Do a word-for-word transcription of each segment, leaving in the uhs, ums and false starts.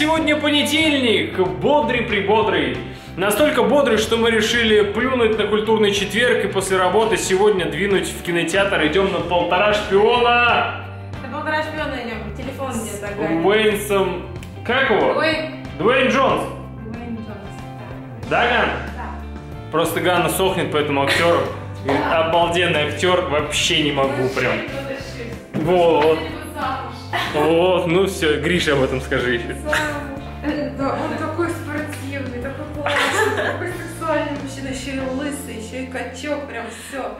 сегодня понедельник, бодрый-прибодрый. Настолько бодрый, что мы решили плюнуть на культурный четверг и после работы сегодня двинуть в кинотеатр. Идем на «Полтора шпиона». На «Полтора шпиона» идем, телефон где-то. Уэйнсом... Как его? Дуэйн. Дуэйн Джонс. Дуэйн Джонс. Да, Ган? Да. Просто Ганна сохнет по этому актеру. Обалденный актер, вообще не могу прям. Вот. Вот, ну все, Гриша об этом скажи еще. Да, он такой спортивный, такой классный, такой сексуальный мужчина, еще и лысый, еще и качок, прям все.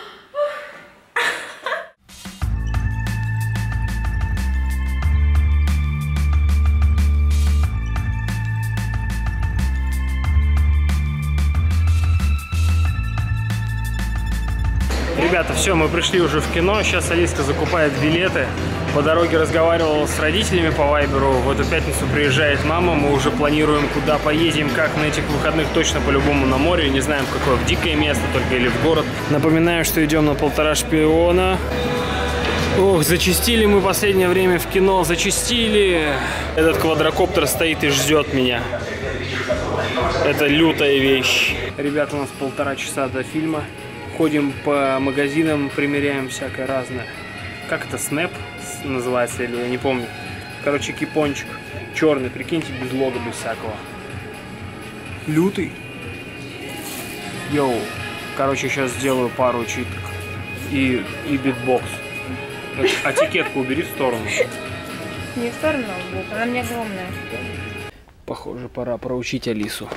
Ребята, все, мы пришли уже в кино. Сейчас Алиска закупает билеты. По дороге разговаривал с родителями по вайберу. В эту пятницу приезжает мама. Мы уже планируем, куда поедем, как на этих выходных, точно по-любому на море. Не знаем, в какое, в дикое место только или в город. Напоминаю, что идем на «Полтора шпиона». Ох, зачастили мы последнее время в кино, зачастили. Этот квадрокоптер стоит и ждет меня. Это лютая вещь. Ребята, у нас полтора часа до фильма. Ходим по магазинам, примеряем всякое разное. Как это, снэп называется, или я не помню. Короче, кипончик черный, прикиньте, без лога, без всякого. Лютый. Йоу. Короче, сейчас сделаю пару читок. И, и битбокс. А этикетку убери в сторону. Не в сторону, она мне огромная. Похоже, пора проучить Алису.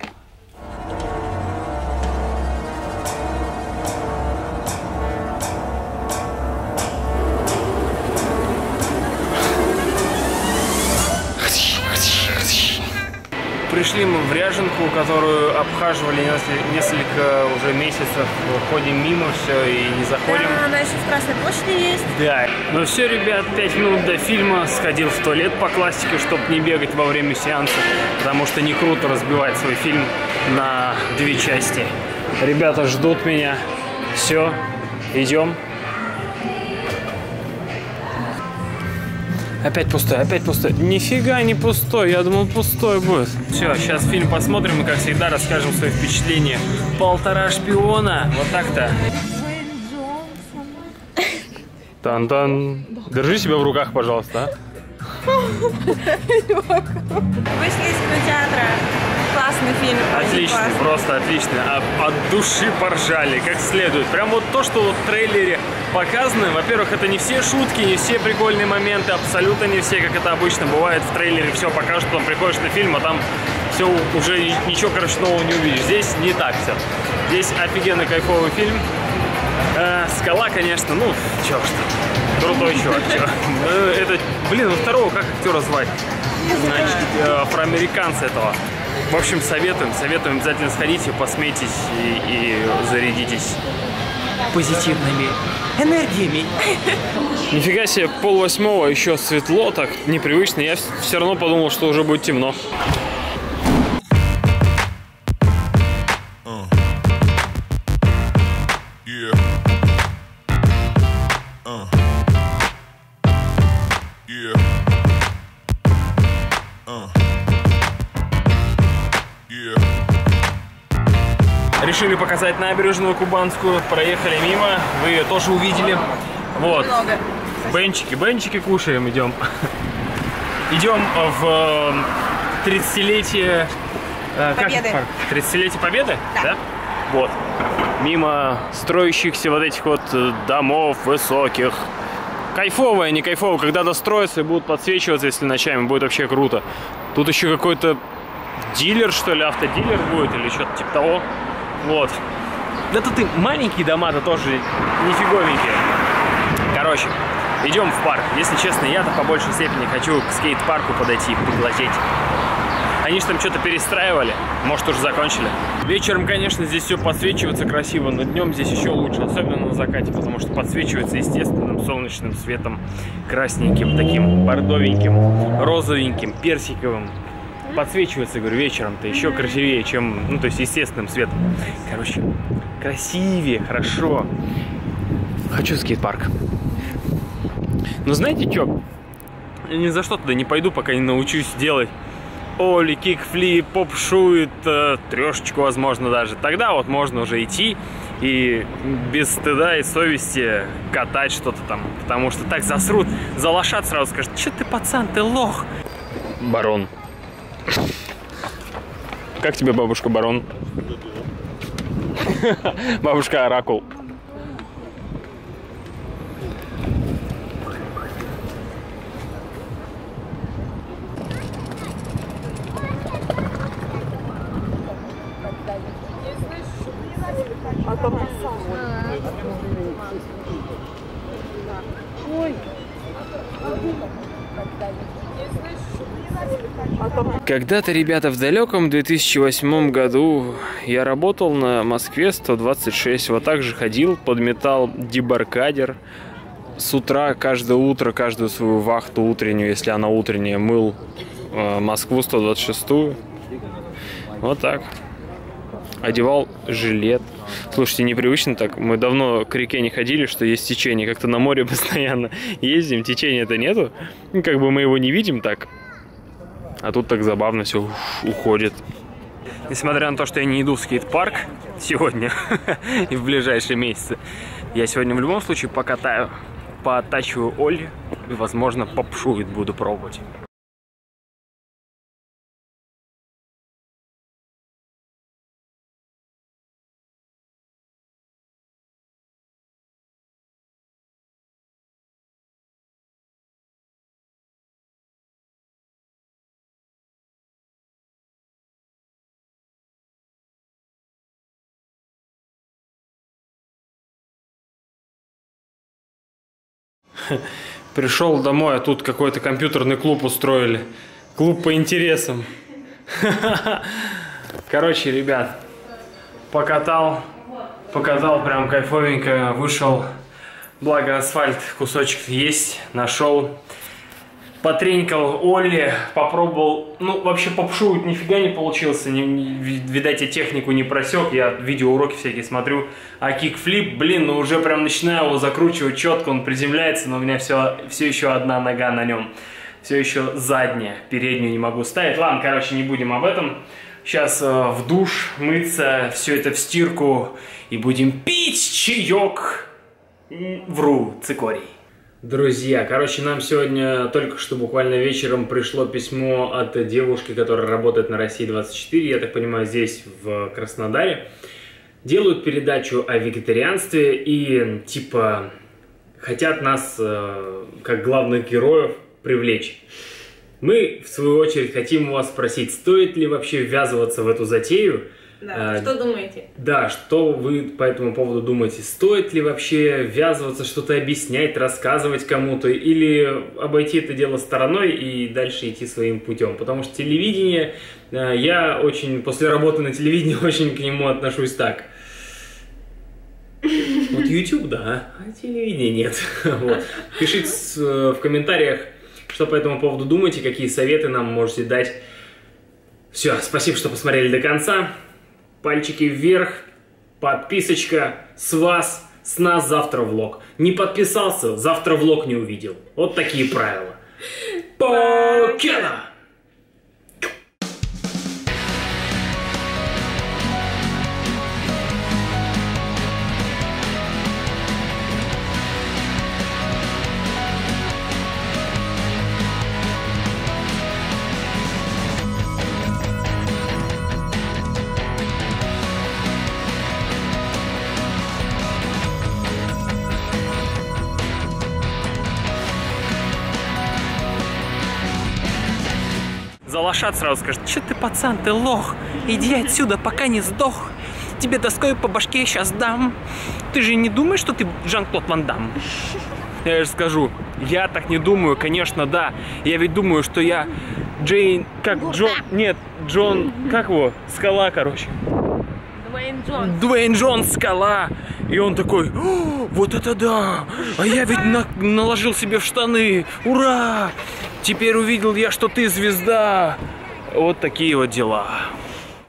Пришли мы в Ряженку, которую обхаживали несколько уже месяцев. Ходим мимо, все, и не заходим. Да, она еще в Красной площади есть. Да. Ну все, ребят, пять минут до фильма. Сходил в туалет по классике, чтобы не бегать во время сеанса. Потому что не круто разбивать свой фильм на две части. Ребята ждут меня. Все, идем. Опять пустой, опять пустой. Нифига не пустой, я думал, пустой будет. Все, сейчас фильм посмотрим и, как всегда, расскажем свои впечатления. «Полтора шпиона». Вот так-то. Тан-тан. Держи себя в руках, пожалуйста. Вышли из кинотеатра. Классный фильм. Отлично, классный. просто отлично. От души поржали, как следует. Прям вот то, что вот в трейлере показаны. Во-первых, это не все шутки, не все прикольные моменты, абсолютно не все, как это обычно бывает в трейлере. Все покажут, потом приходишь на фильм, а там все уже ничего, короче, нового не увидишь. Здесь не так все. Здесь офигенный кайфовый фильм. Э, Скала, конечно, ну, чё что. Крутой чувак, чё. Это, блин, ну второго как актера звать? Значит, афроамериканца этого. В общем, советуем, советуем, обязательно сходите, посмейтесь и, и зарядитесь позитивными энергиями. Нифига себе, пол восьмого, еще светло, так непривычно. Я все равно подумал, что уже будет темно. Решили показать набережную Кубанскую, проехали мимо, вы ее тоже увидели. Вот, Много. бенчики, бенчики кушаем, идем. Идем в тридцатилетие... Победы. Как? тридцатилетие Победы? Да. Да? Вот. Мимо строящихся вот этих вот домов высоких. Кайфовое, не кайфово, когда достроятся и будут подсвечиваться, если ночами, будет вообще круто. Тут еще какой-то дилер, что ли, автодилер будет или что-то типа того. Вот. Это ты маленькие дома-то тоже нифиговенькие. Короче, идем в парк. Если честно, я-то по большей степени хочу к скейт-парку подойти и поглазеть. Они же там что-то перестраивали. Может, уже закончили. Вечером, конечно, здесь все подсвечивается красиво, но днем здесь еще лучше, особенно на закате, потому что подсвечивается естественным солнечным светом, красненьким, таким бордовеньким, розовеньким, персиковым. Подсвечивается, говорю, вечером-то еще красивее, чем, ну, то есть естественным светом. Короче, красивее, хорошо. Хочу скейт-парк. Но знаете что? Я ни за что туда не пойду, пока не научусь делать олли, кикфлип, попшует, э, трешечку, возможно, даже. Тогда вот можно уже идти и без стыда и совести катать что-то там. Потому что так засрут, залошат сразу, скажут: че ты, пацан, ты лох. Барон. Как тебе, бабушка Барон? Бабушка Оракул. Когда-то, ребята, в далеком две тысячи восьмом году я работал на Москве сто двадцать шесть. Вот так же ходил, подметал дебаркадер. С утра, каждое утро, каждую свою вахту утреннюю, если она утренняя, мыл э, Москву сто двадцать шестую. Вот так. Одевал жилет. Слушайте, непривычно так. Мы давно к реке не ходили, что есть течение. Как-то на море постоянно ездим, течения-то нету. И как бы мы его не видим так. А тут так забавно все уходит. Несмотря на то, что я не иду в скейт-парк сегодня и в ближайшие месяцы, я сегодня в любом случае покатаю, пооттачиваю олли и, возможно, попшует буду пробовать. Пришел домой, а тут какой-то компьютерный клуб устроили. Клуб по интересам. Короче, ребят, покатал, покатал прям кайфовенько, вышел. Благо асфальт кусочек есть, нашел. Потренькал олли, попробовал. Ну, вообще попшует нифига не получился. Не, не, видать, я технику не просек. Я видеоуроки всякие смотрю. А кикфлип, блин, ну уже прям начинаю его закручивать четко. Он приземляется, но у меня все, все еще одна нога на нем. Все еще задняя. Переднюю не могу ставить. Ладно, короче, не будем об этом. Сейчас э, в душ, мыться, все это в стирку. И будем пить чаек. Вру, цикорий. Друзья, короче, нам сегодня только что буквально вечером пришло письмо от девушки, которая работает на Россия двадцать четыре, я так понимаю, здесь, в Краснодаре. Делают передачу о вегетарианстве и, типа, хотят нас, э, как главных героев, привлечь. Мы, в свою очередь, хотим у вас спросить, стоит ли вообще ввязываться в эту затею? Да, а, что думаете? Да, что вы по этому поводу думаете? Стоит ли вообще ввязываться, что-то объяснять, рассказывать кому-то, или обойти это дело стороной и дальше идти своим путем? Потому что телевидение, я очень, после работы на телевидении, очень к нему отношусь так. Вот YouTube, да, а телевидение нет. Вот. Пишите в комментариях, что по этому поводу думаете, какие советы нам можете дать. Все, спасибо, что посмотрели до конца. Пальчики вверх, подписочка, с вас, с нас завтра влог. Не подписался, завтра влог не увидел. Вот такие правила. Покеда! Залошат сразу, скажет: че ты, пацан, ты лох, иди отсюда, пока не сдох. Тебе доской по башке сейчас дам. Ты же не думаешь, что ты Жан-Клод Ван Дамм? Я же скажу, я так не думаю, конечно, да. Я ведь думаю, что я Джейн, как Джон, нет, Джон, как его, Скала, короче. Дуэйн Джонс. Дуэйн Джонс, Скала. И он такой: вот это да, а я ведь на наложил себе в штаны, ура! Теперь увидел я, что ты звезда. Вот такие вот дела.